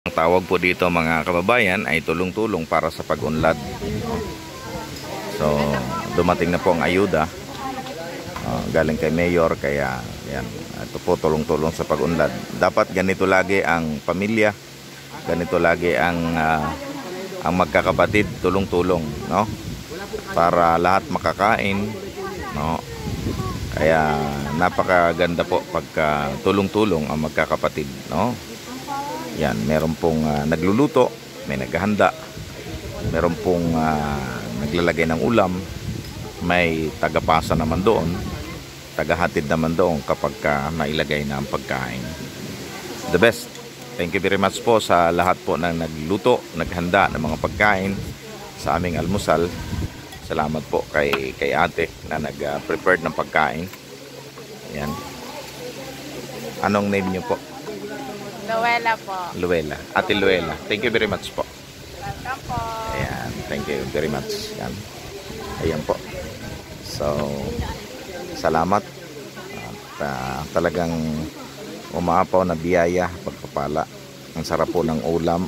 Ang tawag po dito mga kababayan ay tulong-tulong para sa pag-unlad. So, dumating na po ang ayuda galing kay Mayor, kaya yan, ito po tulong-tulong sa pag-unlad. Dapat ganito lagi ang pamilya, ganito lagi ang magkakapatid, tulong-tulong, no? Para lahat makakain, no? Kaya napakaganda po pagka tulong-tulong ang magkakapatid, no? Yan, meron pong nagluluto, may naghahanda, meron pong naglalagay ng ulam, may tagapasa naman doon, tagahatid naman doon kapag nailagay na ang pagkain. The best. Thank you very much po sa lahat po ng nagluto, naghanda ng mga pagkain sa aming almusal. Salamat po kay ate na nag-prepared ng pagkain. Yan. Anong name niyo po? Luella po. Luella. Ate Luella. Thank you very much po. Welcome po. Ayan. Thank you very much. Yan. Ayan po. So, salamat. At talagang umaapaw na biyaya, pagpapala. Ang sarap po ng ulam.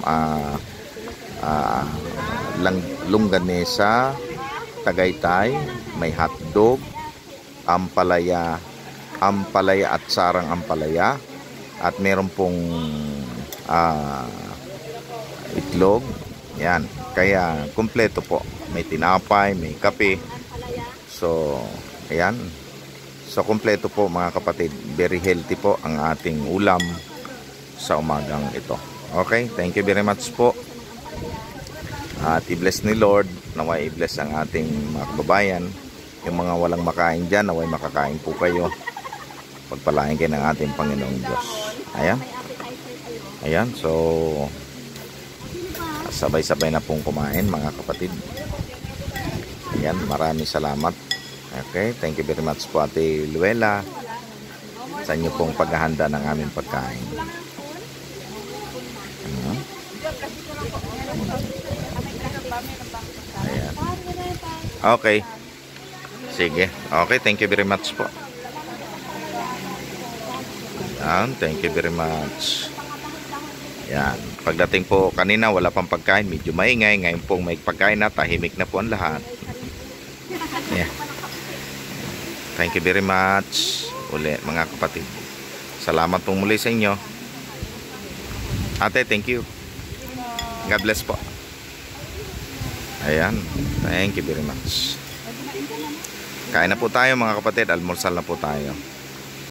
Longganisa, Tagaytay, may hotdog, ampalaya at sarang ampalaya. At meron pong itlog. Yan. Kaya kumpleto po. May tinapay, may kape. So, ayan. So, kumpleto po mga kapatid. Very healthy po ang ating ulam sa umagang ito. Okay? Thank you very much po. At i-bless ni Lord. Naway i-bless ang ating mga kababayan. Yung mga walang makain dyan, naway makakain po kayo. Pagpalain kayo ng ating Panginoong Diyos. Ayan. Ayan. So, sabay-sabay na pong kumain mga kapatid. Ayan. Maraming salamat. Okay. Thank you very much po Ate Luella sa inyo pong paghahanda ng aming pagkain. Ayan. Ayan. Okay. Sige. Okay. Thank you very much po. Yan, thank you very much. Yan. Pagdating po kanina wala pang pagkain, medyo maingay. Ngayon pong may pagkain na, tahimik na po ang lahat. Yan. Thank you very much uli mga kapatid. Salamat pong muli sa inyo. Ate, thank you. God bless po. Ayan. Thank you very much. Kain na po tayo mga kapatid. Almusal na po tayo.